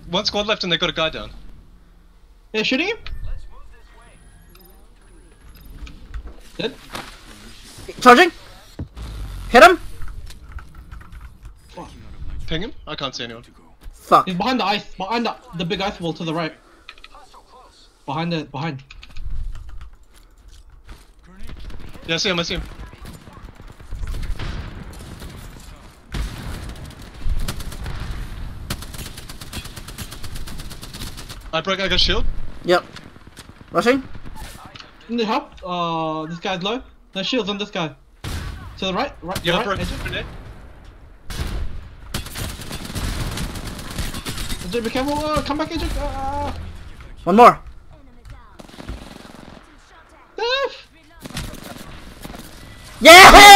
One squad left and they got a guy down. They're shooting him? Dead? Charging! Hit him! Ping him? I can't see anyone. Fuck. He's behind the ice, behind the big ice wall to the right. Behind. Yeah, I see him, I see him. I got a shield. Yep. Rushing? Can you help? This guy's low. No shields on this guy. To the right? Yeah, right. bro. Agent, be careful. Come back, Agent. One more. Yeah!